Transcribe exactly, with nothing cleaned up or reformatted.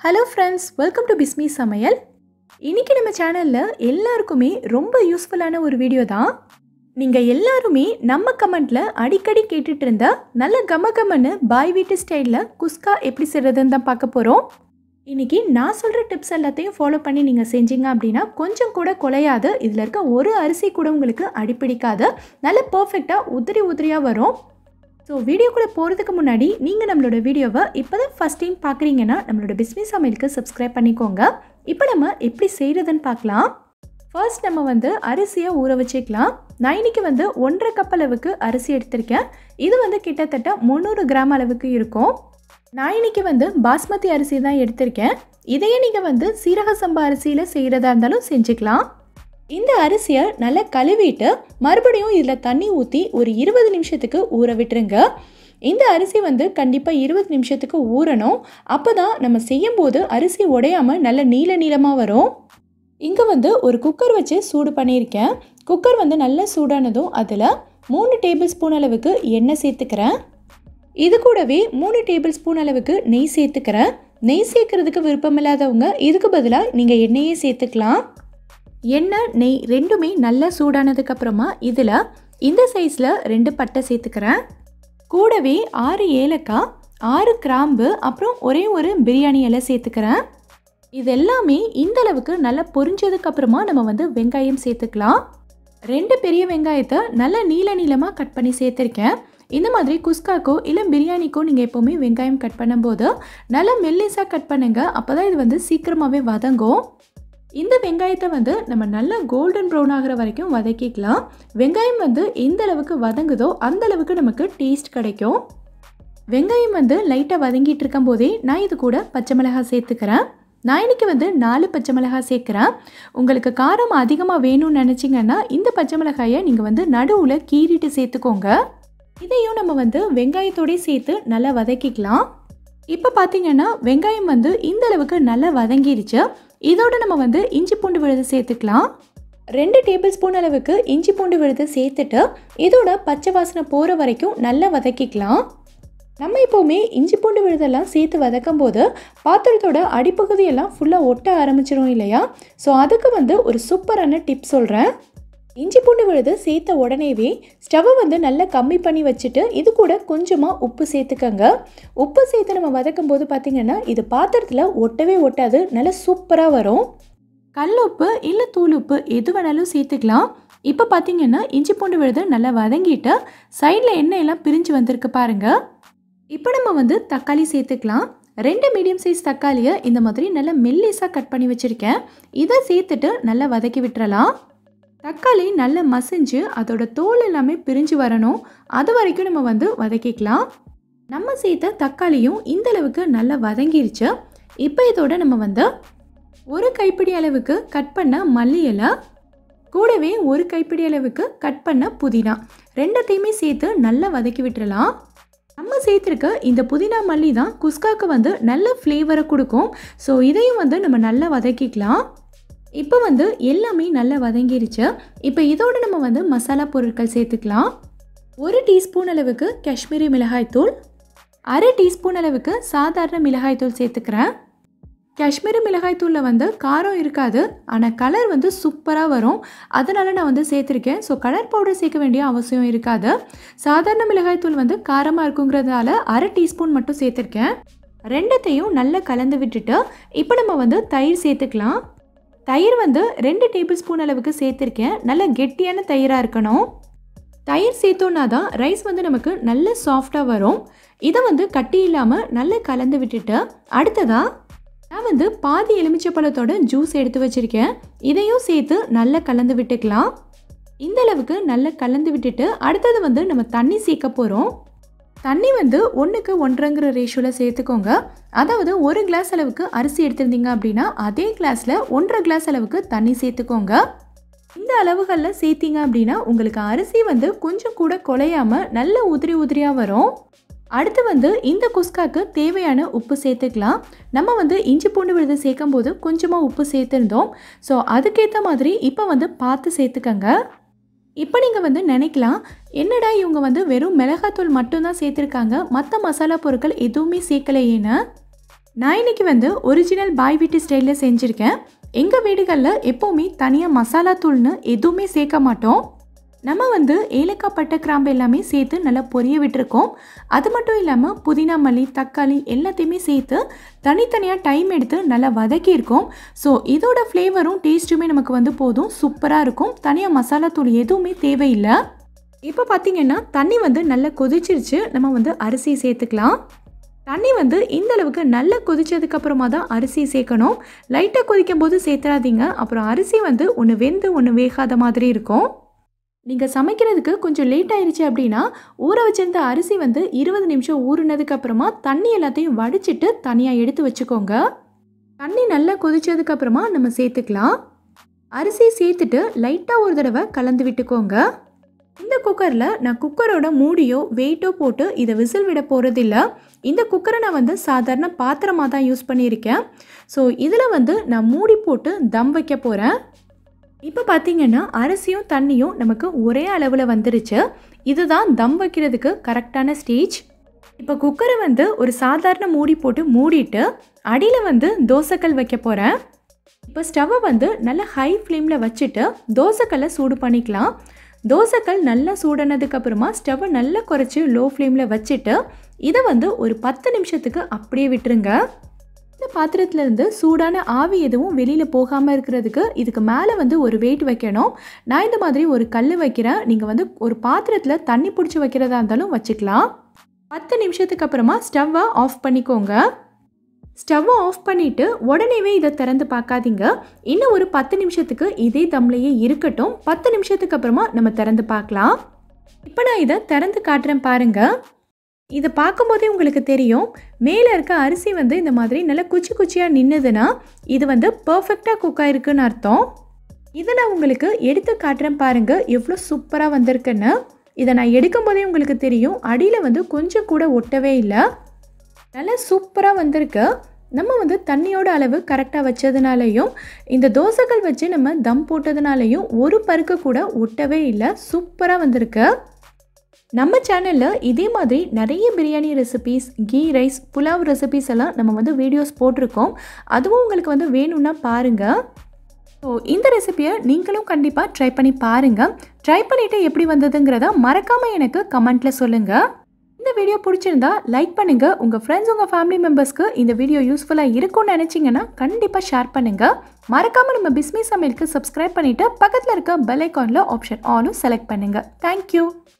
Hello friends, welcome to Bismi Samayal. இன்னைக்கு நம்ம சேனல்ல எல்லாருக்குமே ரொம்ப யூஸ்ஃபுல்லான ஒரு வீடியோ தான். நீங்க எல்லாரும் நம்ம கமெண்ட்ல அடிக்கடி கேட்டுட்டு இருந்த நல்ல கமகமன்னு பாய் வீட்டு ஸ்டைல்ல குஸ்கா எப்படி செய்யறதுன்னு தான் பார்க்க போறோம். இன்னைக்கு நான் சொல்ற டிப்ஸ் எல்லாத்தையும் ஃபாலோ பண்ணி நீங்க செஞ்சீங்க அப்படினா கொஞ்சம் கூட குலையாது. இதுல இருக்க ஒரு அரிசி கூட உங்களுக்கு அடிபிடிக்காது. நல்ல பெர்ஃபெக்ட்டா உதிரி உதிரியா வரும். So வீடியோக்குள்ள போறதுக்கு முன்னாடி நீங்க நம்மளோட வீடியோவை இப்போதான் ஃபர்ஸ்ட் டைம் பார்க்குறீங்கன்னா நம்மளோட பிஸ்மி சமையலுக்கு சப்ஸ்கிரைப் பண்ணிக்கோங்க. இப்போ நம்ம எப்படி செய்யறதுன்னு பார்க்கலாம். ஃபர்ஸ்ட் நம்ம வந்து அரிசியை ஊற வச்சுக்கலாம். நான் இன்னைக்கு வந்து ஒன்றரை கப் அளவுக்கு அரிசி எடுத்திருக்கேன். இது வந்து கிட்டத்தட்ட முந்நூறு கிராம் அளவுக்கு இருக்கும். நான் இன்னைக்கு வந்து பாஸ்மதி அரிசி தான் எடுத்திருக்கேன். இதையே நீங்கள் வந்து சீரக சம்பா அரிசியில் செய்கிறதா இருந்தாலும் செஞ்சுக்கலாம். இந்த அரிசியை நல்லா கழுவிட்டு மறுபடியும் இதில் தண்ணி ஊற்றி ஒரு இருபது நிமிஷத்துக்கு ஊற விட்டுருங்க. இந்த அரிசி வந்து கண்டிப்பாக இருபது நிமிஷத்துக்கு ஊறணும். அப்போ தான் நம்ம செய்யும்போது அரிசி உடையாமல் நல்ல நீள நீளமாக வரும். இங்கே வந்து ஒரு குக்கர் வச்சு சூடு பண்ணியிருக்கேன். குக்கர் வந்து நல்லா சூடானதும் அதில் மூணு டேபிள் ஸ்பூன் அளவுக்கு எண்ணெய் சேர்த்துக்கிறேன். இது கூடவே மூணு டேபிள் ஸ்பூன் அளவுக்கு நெய் சேர்த்துக்கிறேன். நெய் சேர்க்கறதுக்கு விருப்பமில்லாதவங்க இதுக்கு பதிலாக நீங்கள் எண்ணெயே சேர்த்துக்கலாம். எண்ணெய் நெய் ரெண்டுமே நல்லா சூடானதுக்கப்புறமா இதில் இந்த சைஸில் ரெண்டு பட்டை சேர்த்துக்கிறேன். கூடவே ஆறு ஏலக்காய், ஆறு கிராம்பு, அப்புறம் ஒரே ஒரு பிரியாணி இலை சேர்த்துக்கிறேன். இது எல்லாமே இந்த அளவுக்கு நல்லா பொரிஞ்சதுக்கப்புறமா நம்ம வந்து வெங்காயம் சேர்த்துக்கலாம். ரெண்டு பெரிய வெங்காயத்தை நல்லா நீள நீளமாக கட் பண்ணி சேர்த்துருக்கேன். இந்த மாதிரி குஸ்காக்கோ இல்லை பிரியாணிக்கோ நீங்கள் எப்போவுமே வெங்காயம் கட் பண்ணும்போது நல்லா மெல்லிஸாக கட் பண்ணுங்க. அப்போ தான் இது வந்து சீக்கிரமாகவே வதங்கும். இந்த வெங்காயத்தை வந்து நம்ம நல்லா கோல்டன் ப்ரௌன் ஆகிற வரைக்கும் வதக்கிக்கலாம். வெங்காயம் வந்து எந்த அளவுக்கு வதங்குதோ அந்த அளவுக்கு நமக்கு டேஸ்ட் கிடைக்கும். வெங்காயம் வந்து லைட்டாக வதங்கிட்டு இருக்கும் போதே நான் இது கூட பச்சை மிளகாய் சேர்த்துக்கிறேன். நான் இன்னைக்கு வந்து நாலு பச்சை மிளகாய் சேர்க்குறேன். உங்களுக்கு காரம் அதிகமாக வேணும்னு நினச்சிங்கன்னா இந்த பச்சை மிளகாயை நீங்கள் வந்து நடுவில் கீறிட்டு சேர்த்துக்கோங்க. இதையும் நம்ம வந்து வெங்காயத்தோடய சேர்த்து நல்லா வதக்கிக்கலாம். இப்போ பார்த்தீங்கன்னா வெங்காயம் வந்து இந்த அளவுக்கு நல்லா வதங்கிருச்சு. இதோட நம்ம வந்து இஞ்சி பூண்டு விழுது சேர்த்துக்கலாம். ரெண்டு டேபிள் ஸ்பூன் அளவுக்கு இஞ்சி பூண்டு விழுது சேர்த்துட்டு இதோட பச்சை வாசனை போகிற வரைக்கும் நல்லா வதக்கிக்கலாம். நம்ம எப்போவுமே இஞ்சி பூண்டு விழுதெல்லாம் சேர்த்து வதக்கும் போது பாத்திரத்தோட அடிப்பகுதியெல்லாம் ஃபுல்லாக ஒட்ட ஆரம்பிச்சிடும் இல்லையா? ஸோ அதுக்கு வந்து ஒரு சூப்பரான டிப் சொல்கிறேன். இஞ்சி பூண்டு விழுது சேர்த்த உடனேவே ஸ்டவ்வை வந்து நல்லா கம்மி பண்ணி வச்சுட்டு இது கூட கொஞ்சமாக உப்பு சேர்த்துக்கங்க. உப்பு சேர்த்து நம்ம வதக்கும் போது பார்த்திங்கன்னா இது பாத்திரத்தில் ஒட்டவே ஒட்டாது, நல்லா சூப்பராக வரும். கல் உப்பு இல்லை தூள் உப்பு எது வேணாலும் சேர்த்துக்கலாம். இப்போ பார்த்திங்கன்னா இஞ்சி பூண்டு விழுது நல்லா வதங்கிட்டு சைடில் எண்ணெயெல்லாம் பிரிஞ்சு வந்திருக்கு பாருங்கள். இப்போ நம்ம வந்து தக்காளி சேர்த்துக்கலாம். ரெண்டு மீடியம் சைஸ் தக்காளியை இந்த மாதிரி நல்லா மெல்லிஸாக கட் பண்ணி வச்சுருக்கேன். இதை சேர்த்துட்டு நல்லா வதக்கி விட்டுறலாம். தக்காளி நல்லா மசிஞ்சு அதோட தோல் எல்லாமே பிரிஞ்சு வரணும். அது வரைக்கும் நம்ம வந்து வதக்கிக்கலாம். நம்ம சேர்த்த தக்காளியும் இந்த அளவுக்கு நல்லா வதங்கிருச்சு. இப்போ இதோட நம்ம வந்து ஒரு கைப்பிடி அளவுக்கு கட் பண்ண மல்லி இலை, கூடவே ஒரு கைப்பிடி அளவுக்கு கட் பண்ண புதினா ரெண்டத்தையுமே சேர்த்து நல்லா வதக்கி விட்டுறலாம். நம்ம சேர்த்துருக்க இந்த புதினா மல்லி தான் குஸ்காக்கு வந்து நல்ல ஃப்ளேவரை கொடுக்கும். ஸோ இதையும் வந்து நம்ம நல்லா வதக்கிக்கலாம். இப்போ வந்து எல்லாமே நல்லா வதங்கிருச்சு. இப்போ இதோடு நம்ம வந்து மசாலா பொருட்கள் சேர்த்துக்கலாம். ஒரு டீஸ்பூன் அளவுக்கு காஷ்மீரி மிளகாய்த்தூள், அரை டீஸ்பூன் அளவுக்கு சாதாரண மிளகாய்த்தூள் சேர்த்துக்கிறேன். காஷ்மீரி மிளகாய்த்தூளில் வந்து காரம் இருக்காது, ஆனால் கலர் வந்து சூப்பராக வரும். அதனால் நான் வந்து சேர்த்துருக்கேன். ஸோ கலர் பவுடர் சேர்க்க வேண்டிய அவசியம் இருக்காது. சாதாரண மிளகாய்த்தூள் வந்து காரமாக இருக்குங்கிறதால அரை டீஸ்பூன் மட்டும் சேர்த்துருக்கேன். ரெண்டத்தையும் நல்லா கலந்து விட்டுட்டு இப்போ நம்ம வந்து தயிர் சேர்த்துக்கலாம். தயிர் வந்து ரெண்டு டேபிள் ஸ்பூன் அளவுக்கு சேர்த்துருக்கேன். நல்ல கெட்டியான தயிராக இருக்கணும். தயிர் சேர்த்தோன்னா தான் ரைஸ் வந்து நமக்கு நல்ல சாஃப்டாக வரும். இதை வந்து கட்டி இல்லாமல் நல்லா கலந்து விட்டுட்டு அடுத்ததாக நான் வந்து பாதி எலுமிச்சை பழத்தோட ஜூஸ் எடுத்து வச்சுருக்கேன். இதையும் சேர்த்து நல்லா கலந்து விட்டுக்கலாம். இந்த அளவுக்கு நல்லா கலந்து விட்டுட்டு அடுத்தது வந்து நம்ம தண்ணி சேர்க்க போகிறோம். தண்ணி வந்து ஒன்றுக்கு ஒன்றரைங்கிற ரேஷியோவில் சேர்த்துக்கோங்க. அதாவது ஒரு கிளாஸ் அளவுக்கு அரிசி எடுத்திருந்தீங்க அப்படின்னா அதே கிளாஸில் ஒன்றரை கிளாஸ் அளவுக்கு தண்ணி சேர்த்துக்கோங்க. இந்த அளவுகளில் சேர்த்திங்க அப்படின்னா உங்களுக்கு அரிசி வந்து கொஞ்சம் கூட குலையாமல் நல்ல உதிரி உதிரியாக வரும். அடுத்து வந்து இந்த குஸ்காக்கு தேவையான உப்பு சேர்த்துக்கலாம். நம்ம வந்து இஞ்சி பூண்டு விழுது சேர்க்கும் போது கொஞ்சமாக உப்பு சேர்த்துருந்தோம். ஸோ அதுக்கேற்ற மாதிரி இப்போ வந்து பார்த்து சேர்த்துக்கங்க. இப்போ நீங்கள் வந்து நினைக்கலாம், என்னடா இவங்க வந்து வெறும் மிளகாத்தூள் மட்டும்தான் சேர்த்துருக்காங்க, மற்ற மசாலா பொருட்கள் எதுவுமே சேர்க்கலையேன்னு. நான் இன்னைக்கு வந்து ஒரிஜினல் பாய் வீட்டு ஸ்டைலில் செஞ்சுருக்கேன். எங்கள் வீடுகளில் எப்போவுமே தனியாக மசாலா தூள்னு எதுவுமே சேர்க்க மாட்டோம். நம்ம வந்து ஏலக்காய், பட்டை, கிராம்பு எல்லாமே சேர்த்து நல்லா பொரிய விட்டுருக்கோம். அது மட்டும் இல்லாமல் புதினா, மல்லி, தக்காளி எல்லாத்தையுமே சேர்த்து தனித்தனியாக டைம் எடுத்து நல்லா வதக்கியிருக்கோம். ஸோ இதோட ஃப்ளேவரும் டேஸ்ட்டுமே நமக்கு வந்து போதும், சூப்பராக இருக்கும். தனியாக மசாலா தூள் எதுவுமே தேவையில்லை. இப்போ பார்த்திங்கன்னா தண்ணி வந்து நல்லா கொதிச்சிருச்சு. நம்ம வந்து அரிசி சேர்த்துக்கலாம். தண்ணி வந்து இந்த அளவுக்கு நல்லா கொதிச்சதுக்கப்புறமா தான் அரிசி சேர்க்கணும். லைட்டாக கொதிக்கும் போது சேர்த்துறாதீங்க, அப்புறம் அரிசி வந்து ஒன்று வெந்து ஒன்று வேகாத மாதிரி இருக்கும். நீங்கள் சமைக்கிறதுக்கு கொஞ்சம் லேட் ஆயிடுச்சு அப்படின்னா ஊற வச்சிருந்த அரிசி வந்து இருபது நிமிஷம் ஊறினதுக்கப்புறமா தண்ணி எல்லாத்தையும் வடிச்சிட்டு தனியாக எடுத்து வச்சுக்கோங்க. தண்ணி நல்லா கொதிச்சதுக்கப்புறமா நம்ம சேர்த்துக்கலாம். அரிசி சேர்த்துட்டு லைட்டாக ஒரு தடவை கலந்து விட்டுக்கோங்க. இந்த குக்கரில் நான் குக்கரோட மூடியோ வெயிட்டோ போட்டு இதை விசில் விட போகிறதில்ல. இந்த குக்கரை நான் வந்து சாதாரண பாத்திரமாக தான் யூஸ் பண்ணியிருக்கேன். ஸோ இதில் வந்து நான் மூடி போட்டு தம் வைக்க போகிறேன். இப்போ பார்த்திங்கன்னா அரிசியும் தண்ணியும் நமக்கு ஒரே அளவில் வந்துருச்சு. இதுதான் தம் வைக்கிறதுக்கு கரெக்டான ஸ்டேஜ். இப்போ குக்கரை வந்து ஒரு சாதாரண மூடி போட்டு மூடிட்டு அடியில் வந்து தோசைக்கல் வைக்க போகிறேன். இப்போ ஸ்டவ்வை வந்து நல்லா ஹை ஃப்ளேமில் வச்சுட்டு தோசைக்கல்லை சூடு பண்ணிக்கலாம். தோசைக்கல் நல்லா சூடானதுக்கப்புறமா ஸ்டவ்வை நல்லா குறைச்சி லோ ஃப்ளேமில் வச்சுட்டு இதை வந்து ஒரு பத்து நிமிஷத்துக்கு அப்படியே விட்டுருங்க. இந்த பாத்திரத்துலேருந்து சூடான ஆவி எதுவும் வெளியில் போகாமல் இருக்கிறதுக்கு இதுக்கு மேலே வந்து ஒரு வெயிட் வைக்கணும். நான் இந்த மாதிரி ஒரு கல் வைக்கிறேன். நீங்கள் வந்து ஒரு பாத்திரத்தில் தண்ணி பிடிச்சி வைக்கிறதா இருந்தாலும் வச்சுக்கலாம். பத்து நிமிஷத்துக்கு அப்புறமா ஸ்டவ்வை ஆஃப் பண்ணிக்கோங்க. ஸ்டவ்வை ஆஃப் பண்ணிவிட்டு உடனேவே இதை திறந்து பார்க்காதீங்க. இன்னும் ஒரு பத்து நிமிஷத்துக்கு இதே தம்லேயே இருக்கட்டும். பத்து நிமிஷத்துக்கு அப்புறமா நம்ம திறந்து பார்க்கலாம். இப்போ நான் இதை திறந்து காட்டுறேன் பாருங்கள். இதை பார்க்கும்போதே உங்களுக்கு தெரியும், மேலே இருக்க அரிசி வந்து இந்த மாதிரி நல்லா குச்சி குச்சியாக நின்றுதுன்னா இது வந்து பர்ஃபெக்டாக குக் ஆகிருக்குன்னு அர்த்தம். இதை நான் உங்களுக்கு எடுத்து காட்டுறேன் பாருங்கள், எவ்வளோ சூப்பராக வந்திருக்குன்னு. இதை நான் எடுக்கும் போதே உங்களுக்கு தெரியும், அடியில் வந்து கொஞ்சம் கூட ஒட்டவே இல்லை. நல்லா சூப்பராக வந்திருக்கு. நம்ம வந்து தண்ணியோட அளவு கரெக்டாக வச்சதுனாலையும் இந்த தோசைகள் வச்சு நம்ம தம் போட்டதுனாலையும் ஒரு பருக்கு கூட ஒட்டவே இல்லை. சூப்பராக வந்திருக்கு. நம்ம சேனலில் இதே மாதிரி நிறைய biryani recipes, ghee rice, pulao recipes எல்லாம் நம்ம வந்து வீடியோஸ் போட்டிருக்கோம். அதுவும் உங்களுக்கு வந்து வேணும்னா பாருங்கள். ஸோ இந்த ரெசிபியை நீங்களும் கண்டிப்பாக ட்ரை பண்ணி பாருங்கள். ட்ரை பண்ணிவிட்டு எப்படி வந்ததுங்கிறத மறக்காமல் எனக்கு கமெண்ட்டில் சொல்லுங்கள். இந்த வீடியோ பிடிச்சிருந்தா லைக் பண்ணுங்கள். உங்கள் ஃப்ரெண்ட்ஸ், உங்கள் ஃபேமிலி மெம்பர்ஸ்க்கு இந்த வீடியோ யூஸ்ஃபுல்லாக இருக்கும்னு நினச்சிங்கன்னா கண்டிப்பாக ஷேர் பண்ணுங்கள். மறக்காமல் நம்ம பிஸ்மி சமையலுக்கு சப்ஸ்கிரைப் பண்ணிவிட்டு பக்கத்தில் இருக்க பெல் ஐக்கானில் ஆப்ஷன் ஆலும் செலக்ட் பண்ணுங்கள். தேங்க்யூ.